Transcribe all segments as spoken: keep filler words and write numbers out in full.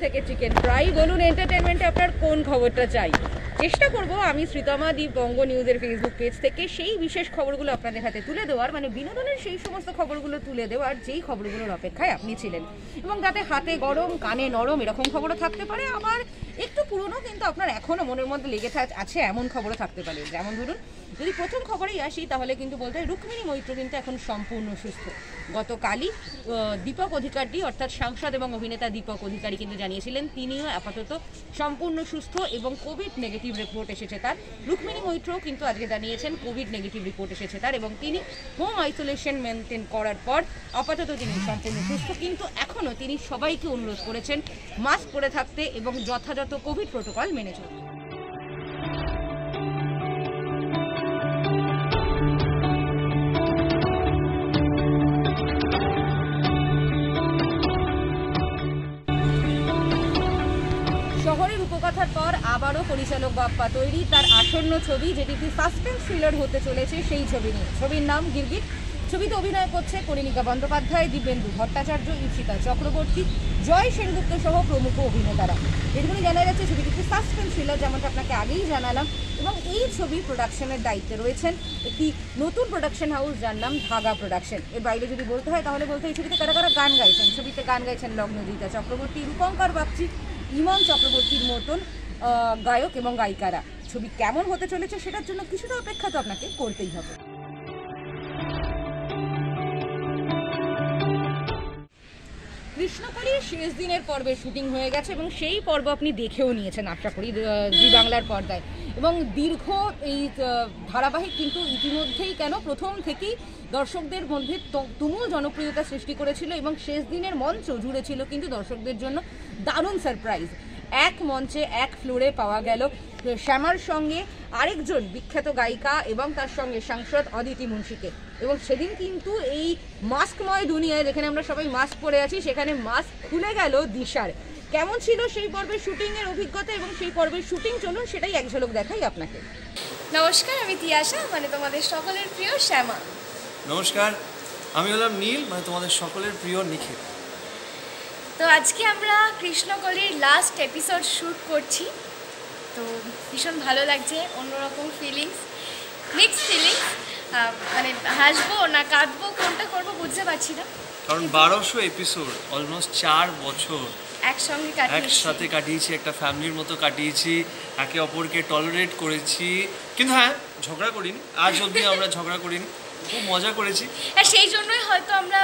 থেকে chicken fry, বলুন এন্টারটেনমেন্টে আপনার কোন খবরটা চাই। চেষ্টা করব আমি শ্রীতমা দ্বীপ বঙ্গ নিউজের ফেসবুক পেজ থেকে সেই বিশেষ খবরগুলো আপনাদের হাতে তুলে দেওয়ার, মানে বিনোদনের সেই সমস্ত খবরগুলো তুলে দেওয়ার যেই খবরগুলোর অপেক্ষায় আপনি ছিলেন, এবং তাতে হাতে গরম কানে নরম এরকম খবরও থাকতে পারে, আবার একটু পুরনো কিন্তু আপনার এখনও মনের মধ্যে লেগে আছে এমন খবরও থাকতে পারে। যেমন ধরুন, যদি প্রথম খবরেই আসি তাহলে কিন্তু বলতে হয় রুক্মিণী মৈত্র কিন্তু এখন সম্পূর্ণ সুস্থ। গতকালই দীপক অধিকারী অর্থাৎ সাংসদ এবং অভিনেতা দীপক অধিকারী কিন্তু জানিয়েছিলেন তিনিও আপাতত সম্পূর্ণ সুস্থ এবং কোভিড নেগেটিভ রিপোর্ট এসেছে তার। রুক্মিণী মৈত্রও কিন্তু আজকে জানিয়েছেন কোভিড নেগেটিভ রিপোর্ট এসেছে তার, এবং তিনি হোম আইসোলেশন মেনটেন করার পর আপাতত তিনি সম্পূর্ণ সুস্থ। কিন্তু এখনও তিনি সবাইকে অনুরোধ করেছেন মাস্ক পরে থাকতে এবং যথাযথ কোভিড প্রোটোকল মেনে চলতে। শহরের উপকথার পর আবারও পরিচালক বাপ্পা তৈরি তার আসন্ন ছবি, যেটি একটি সাসপেন্স থ্রিলার হতে চলেছে সেই ছবি নিয়ে। ছবির নাম গিরগিট। ছবিতে অভিনয় করছে কনিনিকা বন্দ্যোপাধ্যায়, দিব্যেন্দু ভট্টাচার্য, ঈপ্সিতা চক্রবর্তী, জয় সেনগুপ্ত সহ প্রমুখ অভিনেতারা। এগুলি জানা যাচ্ছে ছবিটি একটি সাসপেন্স থ্রিলার, যেমনটা আপনাকে আগেই জানালাম, এবং এই ছবি প্রোডাকশনের দায়িত্বে রয়েছেন একটি নতুন প্রোডাকশন হাউস যার নাম ধাগা প্রোডাকশন। এর বাইরে যদি বলতে হয় তাহলে বলতে এই ছবিতে কারা কারা গান গাইছেন। ছবিতে গান গাইছেন লগ্নজিতা চক্রবর্তী, রূপঙ্কর বাগচি, ইমন চক্রবর্তীর মতন গায়ক এবং গায়িকারা। ছবি কেমন হতে চলেছে সেটার জন্য কিছুটা অপেক্ষা তো আপনাকে করতেই হবে। কৃষ্ণকলির শেষ দিনের পর্বের শুটিং হয়ে গেছে এবং সেই পর্ব আপনি দেখেও নিয়েছেন আশা করি জি বাংলার পর্দায়, এবং দীর্ঘ এই ধারাবাহিক কিন্তু ইতিমধ্যেই কেন প্রথম থেকেই দর্শকদের মধ্যে তুমুল জনপ্রিয়তা সৃষ্টি করেছিল, এবং শেষ দিনের মঞ্চ জুড়ে ছিল কিন্তু দর্শকদের জন্য দারুণ সারপ্রাইজ। এক মঞ্চে এক ফ্লোরে পাওয়া গেল শ্যামার সঙ্গে আরেকজন বিখ্যাত গায়িকা এবং তার সঙ্গে সাংসদ অদিতি মুন্সিকে, এবং সেদিন কিন্তু এই মাস্কময় দুনিয়ায় যেখানে আমরা সবাই মাস্ক পরে আছি সেখানে মাস্ক খুলে গেল দিশার। কেমন ছিল সেই পর্বের শুটিংয়ের অভিজ্ঞতা এবং সেই পর্বের শুটিং চলুন সেটাই এক ঝলক দেখাই আপনাকে। নমস্কার, আমি তিয়াশা, মানে তোমাদের সকলের প্রিয় শ্যামা। নমস্কার, আমি হলাম নীল, মানে তোমাদের সকলের প্রিয় নিখিল। তো আজকে আমরা কৃষ্ণকলির লাস্ট এপিসোড শ্যুট করছি, তো ভীষণ ভালো লাগছে, অন্যরকম ফিলিংস, মিক্স ফিলিংস, মানে হাসবো না কাঁদবো কোনটা করবো বুঝতে পারছি না, কারণ বারোশো এপিসোড অলমোস্ট চার বছর একসঙ্গে কাটিয়েছি, একসাথে কাটিয়েছি, একটা ফ্যামিলির মতো কাটিয়েছি, একে অপরকে টলারেট করেছি, কিন্তু হ্যাঁ ঝগড়া করিনি, আজ অবধি আমরা ঝগড়া করিনি, খুব মজা করেছি। আর সেই জন্যই হয়তো আমরা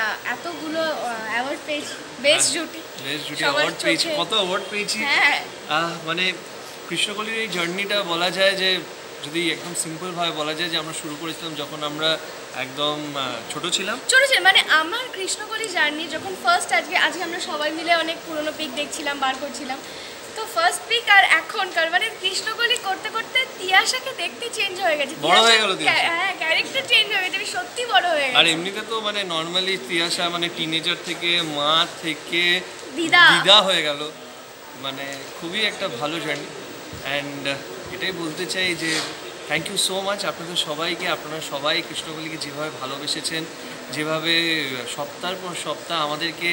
এতগুলো অ্যাওয়ার্ড পেয়েছি, বেস্ট জুটি বেস্ট জুটি অ্যাওয়ার্ড পেয়েছি, কত অ্যাওয়ার্ড পেয়েছি। হ্যাঁ, মানে কৃষ্ণকলির এই জার্নিটা বলা যায় যে, যদি একদম সিম্পলভাবে বলা যায় যে আমরা শুরু করেছিলাম যখন আমরা একদম ছোট ছিলাম ছোট ছিলাম মানে আমার কৃষ্ণকলি জার্নি যখন ফার্স্ট, আজকে আজকে আমরা সবাই মিলে অনেক পুরনো পিক দেখছিলাম, বার করছিলাম, তো ফার্স্ট পিক আর এখনকার মানে কৃষ্ণকলি করতে করতে তিয়াশাকে দেখতে চেঞ্জ হয়ে গেছে, বড় হয়ে গেল, হ্যাঁ ক্যারেক্টার চেঞ্জ হয়ে গেছে, সত্যি বড় হয়ে গেছে। আর এমনিতে তো মানে নর্মালি তিয়াশা মানে টিনেজার থেকে মা থেকে দিদা দিদা হয়ে গেল, মানে খুবই একটা ভালো জার্নি। অ্যান্ড এটাই বলতে চাই যে থ্যাংক ইউ সো মাচ আপনাদের সবাইকে, আপনারা সবাই কৃষ্ণকলিকে যেভাবে ভালোবেসেছেন, যেভাবে সপ্তাহের পর সপ্তাহ আমাদেরকে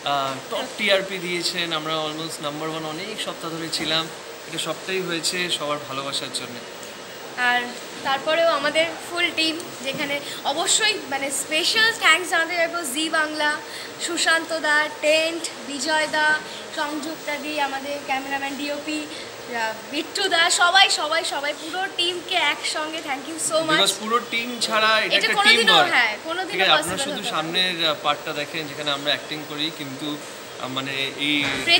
টপ টিআরপি দিয়েছেন, আমরা অলমোস্ট নাম্বার ওয়ান অনেক সপ্তাহ ধরে ছিলাম, এটা সবটাই হয়েছে সবার ভালোবাসার জন্য। আর তারপরেও আমাদের ফুল টিম, যেখানে অবশ্যই মানে স্পেশাল থ্যাঙ্কস জানাতে চাইবো জি বাংলা, সুশান্ত দা, টেন্ট, বিজয় দা, সংযুক্তা দি, আমাদের ক্যামেরাম্যান ডিওপি বিট্টু দা, সবাই সবাই সবাই পুরো টিমকে একসঙ্গে thank you so much. Because পুরো টিম ছাড়া এটা একটা টিম ওয়ার্ক, হ্যাঁ কোনোদিনও পসিবল। আপনারা শুধু সামনের পার্টটা দেখেন যেখানে আমরা অ্যাক্টিং করি, কিন্তু মানে এই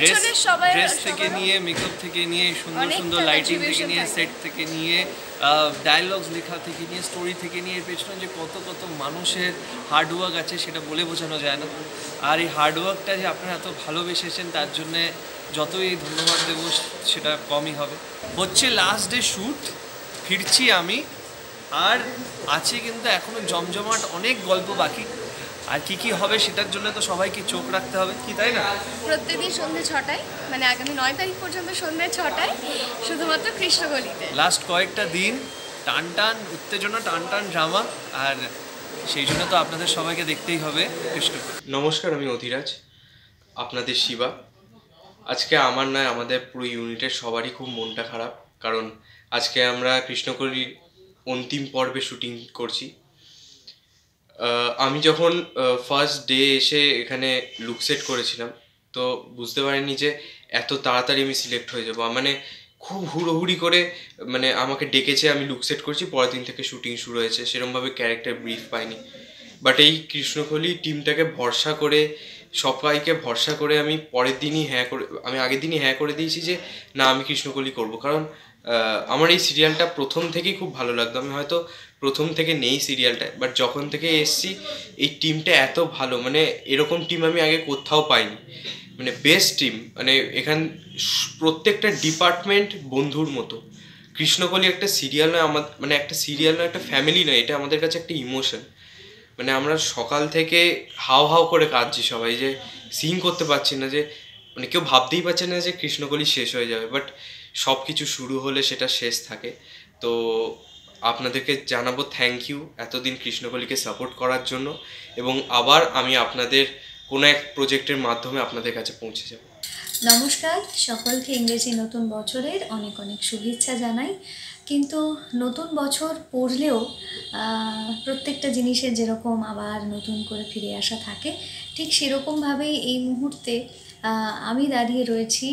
ড্রেস থেকে নিয়ে মেকআপ থেকে নিয়ে সুন্দর সুন্দর লাইটিং থেকে নিয়ে সেট থেকে নিয়ে ডায়লগস লেখা থেকে নিয়ে স্টোরি থেকে নিয়ে এর পেছনে যে কত কত মানুষের হার্ডওয়ার্ক আছে সেটা বলে বোঝানো যায় না। আর এই হার্ডওয়ার্কটা যে আপনারা এত ভালোবেসেছেন তার জন্যে যতই ধন্যবাদ দেবো সেটা কমই হবে। হচ্ছে লাস্ট ডে শ্যুট, ফিরছি আমি, আর আছে কিন্তু এখনও জমজমাট অনেক গল্প বাকি, আর কি কি হবে সেটার জন্য তো সবাইকে চোখ রাখতে হবে, কি তাই না? প্রত্যেকদিন সন্ধ্যে ছটায়, মানে আগামী নয় তারিখ পর্যন্ত সন্ধ্যে ছটায় শুধুমাত্র কৃষ্ণকলিতে। লাস্ট কয়েকটা দিন টান টান উত্তেজনা, টান টান ড্রামা, আর সেই জন্য তো আপনাদের সবাইকে দেখতেই হবে কৃষ্ণকলি। নমস্কার, আমি অধিরাজ, আপনাদের শিবা। আজকে আমার নয়, আমাদের পুরো ইউনিটের সবারই খুব মনটা খারাপ, কারণ আজকে আমরা কৃষ্ণকলির অন্তিম পর্বে শুটিং করছি। আমি যখন ফার্স্ট ডে এসে এখানে লুক সেট করেছিলাম, তো বুঝতে পারিনি যে এত তাড়াতাড়ি আমি সিলেক্ট হয়ে যাবো। মানে খুব হুড়োহুড়ি করে মানে আমাকে ডেকেছে, আমি লুক সেট করছি, পরের দিন থেকে শুটিং শুরু হয়েছে, সেরকমভাবে ক্যারেক্টার ব্রিফ পাইনি। বাট এই কৃষ্ণকলি টিমটাকে ভরসা করে, সবাইকে ভরসা করে আমি পরের দিনই হ্যাঁ করে আমি আগের দিনই হ্যাঁ করে দিয়েছি যে না, আমি কৃষ্ণকলি করব। কারণ আমার এই সিরিয়ালটা প্রথম থেকেই খুব ভালো লাগতো। আমি হয়তো প্রথম থেকে নেই সিরিয়ালটায়, বাট যখন থেকে এসছি এই টিমটা এত ভালো, মানে এরকম টিম আমি আগে কোথাও পাইনি, মানে বেস্ট টিম। মানে এখান প্রত্যেকটা ডিপার্টমেন্ট বন্ধুর মতো। কৃষ্ণকলি একটা সিরিয়াল নয়, আমার মানে একটা সিরিয়াল নয়, একটা ফ্যামিলি নয়, এটা আমাদের কাছে একটা ইমোশন। মানে আমরা সকাল থেকে হাও হাও করে কাঁদছি সবাই, যে সিন করতে পারছি না, যে মানে কেউ ভাবতেই পারছে না যে কৃষ্ণকলি শেষ হয়ে যাবে, বাট সব কিছু শুরু হলে সেটা শেষ থাকে। তো আপনাদেরকে জানাবো থ্যাংক ইউ এতদিন কৃষ্ণকলিকে সাপোর্ট করার জন্য, এবং আবার আমি আপনাদের কোনো এক প্রজেক্টের মাধ্যমে আপনাদের কাছে পৌঁছে যাব। নমস্কার, সকলকে ইংরেজি নতুন বছরের অনেক অনেক শুভেচ্ছা জানাই। কিন্তু নতুন বছর পড়লেও প্রত্যেকটা জিনিসের যেরকম আবার নতুন করে ফিরে আসা থাকে, ঠিক সেরকমভাবেই এই মুহূর্তে আমি দাঁড়িয়ে রয়েছি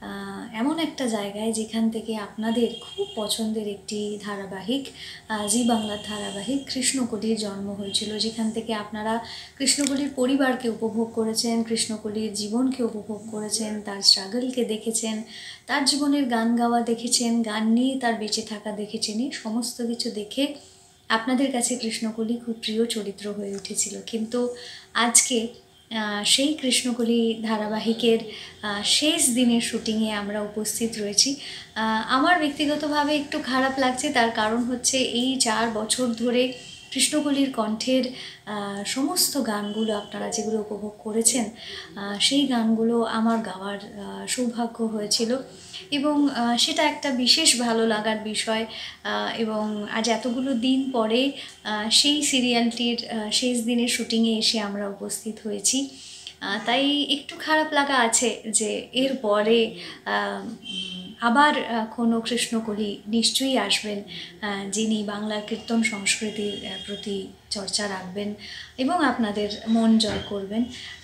এমন একটা জায়গায় যেখান থেকে আপনাদের খুব পছন্দের একটি ধারাবাহিক, জি বাংলার ধারাবাহিক কৃষ্ণকলির জন্ম হয়েছিল, যেখান থেকে আপনারা কৃষ্ণকলির পরিবারকে উপভোগ করেছেন, কৃষ্ণকলির জীবনকে উপভোগ করেছেন, তার স্ট্রাগলকে দেখেছেন, তার জীবনের গান গাওয়া দেখেছেন, গান নিয়ে তার বেঁচে থাকা দেখেছেন। এই সমস্ত কিছু দেখে আপনাদের কাছে কৃষ্ণকলি খুব প্রিয় চরিত্র হয়ে উঠেছিল। কিন্তু আজকে সেই কৃষ্ণকলি ধারাবাহিকের শেষ দিনের শুটিংয়ে আমরা উপস্থিত রয়েছি। আমার ব্যক্তিগতভাবে একটু খারাপ লাগছে, তার কারণ হচ্ছে এই চার বছর ধরে কৃষ্ণকলির কণ্ঠের সমস্ত গানগুলো আপনারা যেগুলো উপভোগ করেছেন, সেই গানগুলো আমার গাওয়ার সৌভাগ্য হয়েছিল, এবং সেটা একটা বিশেষ ভালো লাগার বিষয়। এবং আজ এতগুলো দিন পরে সেই সিরিয়ালটির শেষ দিনের শুটিংয়ে এসে আমরা উপস্থিত হয়েছি, তাই একটু খারাপ লাগা আছে যে এর পরে আবার কোনো কৃষ্ণকলি নিশ্চয়ই আসবেন, যিনি বাংলার কীর্তন সংস্কৃতির প্রতি চর্চা রাখবেন এবং আপনাদের মন জয় করবেন।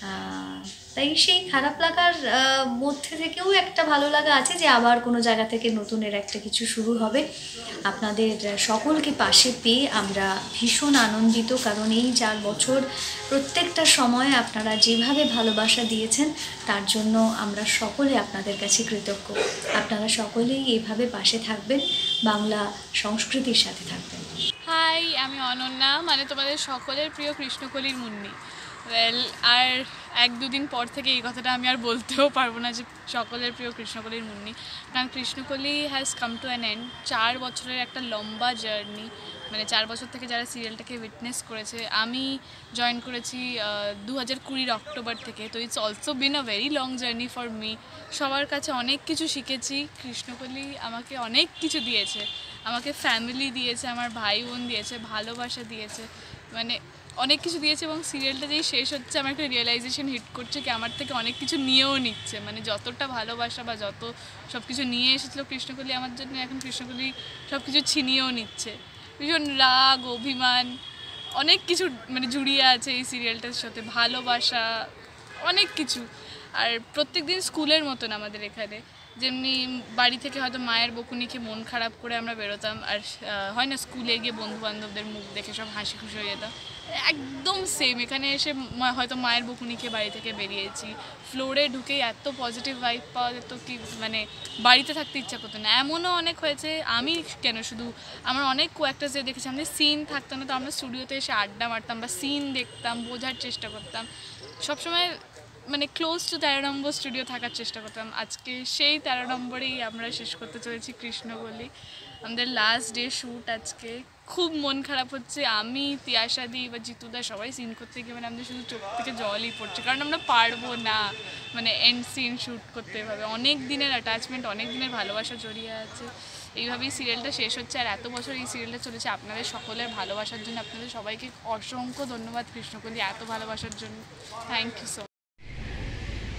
তাই সেই খারাপ লাগার মধ্যে থেকেও একটা ভালো লাগা আছে যে আবার কোনো জায়গা থেকে নতুনের একটা কিছু শুরু হবে। আপনাদের সকলকে পাশে পেয়ে আমরা ভীষণ আনন্দিত, কারণ এই চার বছর প্রত্যেকটা সময় আপনারা যেভাবে ভালোবাসা দিয়েছেন তার জন্য আমরা সকলে আপনাদের কাছে কৃতজ্ঞ। আপনারা সকলেই এভাবে পাশে থাকবেন, বাংলা সংস্কৃতির সাথে থাকবেন। হাই, আমি অনন্যা, মানে তোমাদের সকলের প্রিয় কৃষ্ণকলির মুন্নি। ওয়েল, আর এক দুদিন পর থেকে এই কথাটা আমি আর বলতেও পারবো না যে সকলের প্রিয় কৃষ্ণকলির মুন্নি, কারণ Krishnakoli has come to an end. চার বছরের একটা লম্বা জার্নি, মানে চার বছর থেকে যারা সিরিয়ালটাকে উইটনেস করেছে। আমি জয়েন করেছি দু হাজার কুড়ির অক্টোবর থেকে, তো it's also been a very long journey for me. সবার কাছে অনেক কিছু শিখেছি। কৃষ্ণকলি আমাকে অনেক কিছু দিয়েছে, আমাকে ফ্যামিলি দিয়েছে, আমার ভাই বোন দিয়েছে, ভালোবাসা দিয়েছে, মানে অনেক কিছু দিয়েছে। এবং সিরিয়ালটা যেই শেষ হচ্ছে আমার একটা রিয়েলাইজেশন হিট করছে কি আমার থেকে অনেক কিছু নিয়েও নিচ্ছে, মানে যতটা ভালোবাসা বা যত সব কিছু নিয়ে এসেছিলো কৃষ্ণকলি আমার জন্য, এখন কৃষ্ণকলি সব কিছু ছিনিয়েও নিচ্ছে। ভীষণ রাগ, অভিমান, অনেক কিছু মানে জুড়িয়ে আছে এই সিরিয়ালটার সাথে, ভালোবাসা, অনেক কিছু। আর প্রত্যেক দিন স্কুলের মতন আমাদের এখানে, যেমনি বাড়ি থেকে হয়তো মায়ের বকুনি খেয়ে মন খারাপ করে আমরা বেরোতাম, আর হয় না স্কুলে গিয়ে বন্ধুবান্ধবদের মুখ দেখে সব হাসি খুশি হয়ে যেতাম, একদম সেম এখানে এসে হয়তো মায়ের বকুনি খেয়ে বাড়ি থেকে বেরিয়েছি। ফ্লোরে ঢুকেই এত পজিটিভ ভাইব পাওয়া যেত কি মানে বাড়িতে থাকতে ইচ্ছা করতো না। এমনও অনেক হয়েছে, আমি কেন শুধু আমার অনেক কো অ্যাক্টার্সদের দেখেছি, আমাদের সিন থাকতো না, তো আমরা স্টুডিওতে এসে আড্ডা মারতাম বা সিন দেখতাম, বোঝার চেষ্টা করতাম, সবসময় মানে ক্লোজ টু তেরো নম্বর স্টুডিও থাকার চেষ্টা করতাম। আজকে সেই তেরো নম্বরেই আমরা শেষ করতে চলেছি কৃষ্ণকলি, আমাদের লাস্ট ডে শ্যুট আজকে। খুব মন খারাপ হচ্ছে, আমি তিয়াশাদি বা জিতুদা সবাই সিন করতে গিয়ে মানে আমাদের শুধু চোখ থেকে জলই পড়ছে, কারণ আমরা পারবো না মানে এন্ড সিন শ্যুট করতে। এভাবে অনেক দিনের অ্যাটাচমেন্ট, অনেক দিনের ভালোবাসা জড়িয়ে আছে। এইভাবেই সিরিয়ালটা শেষ হচ্ছে, আর এত বছর এই সিরিয়ালটা চলেছে আপনাদের সকলের ভালোবাসার জন্য। আপনাদের সবাইকে অসংখ্য ধন্যবাদ কৃষ্ণকলি এত ভালোবাসার জন্য, থ্যাংক ইউ সো মাচ।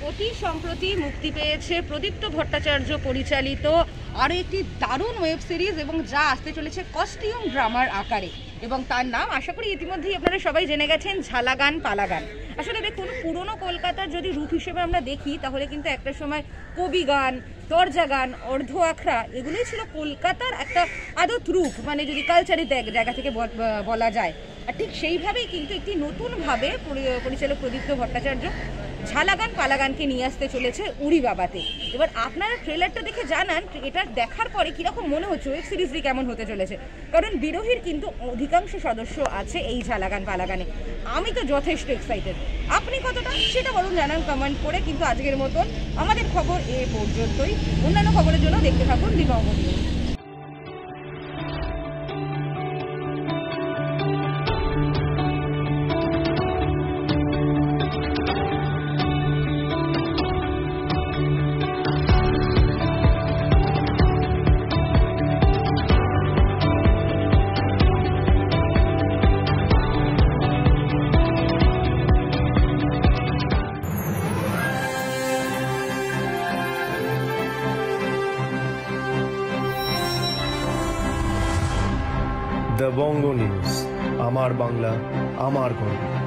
অতি সম্প্রতি মুক্তি পেয়েছে প্রদীপ্ত ভট্টাচার্য পরিচালিত আরও একটি দারুণ ওয়েব সিরিজ, এবং যা আসতে চলেছে কস্টিউম ড্রামার আকারে, এবং তার নাম আশা করি ইতিমধ্যেই আপনারা সবাই জেনে গেছেন, ঝালাগান পালাগান। আসলে দেখুন, পুরনো কলকাতার যদি রূপ হিসেবে আমরা দেখি তাহলে কিন্তু একটা সময় কবি গান, দরজা গান, অর্ধ আখড়া এগুলোই ছিল কলকাতার একটা আদত রূপ, মানে যদি কালচারের জায়গা থেকে বলা যায়। আর ঠিক সেইভাবেই কিন্তু একটি নতুনভাবে পরিচালক প্রদীপ্ত ভট্টাচার্য ঝালাগান পালাগানকে নিয়ে আসতে চলেছে উড়ি বাবাতে। এবার আপনারা ট্রেলারটা দেখে জানান এটা দেখার পরে কীরকম মনে হচ্ছে, ওয়েব সিরিজটি কেমন হতে চলেছে, কারণ বিরোহীর কিন্তু অধিকাংশ সদস্য আছে এই ঝালাগান পালাগানে। আমি তো যথেষ্ট এক্সাইটেড, আপনি কতটা সেটা বরং জানান কমেন্ট করে। কিন্তু আজকের মতন আমাদের খবর এ পর্যন্তই, অন্যান্য খবরের জন্য দেখতে থাকুন the Banga news. The Banga news, আমার বাংলা, আমার গর্ব।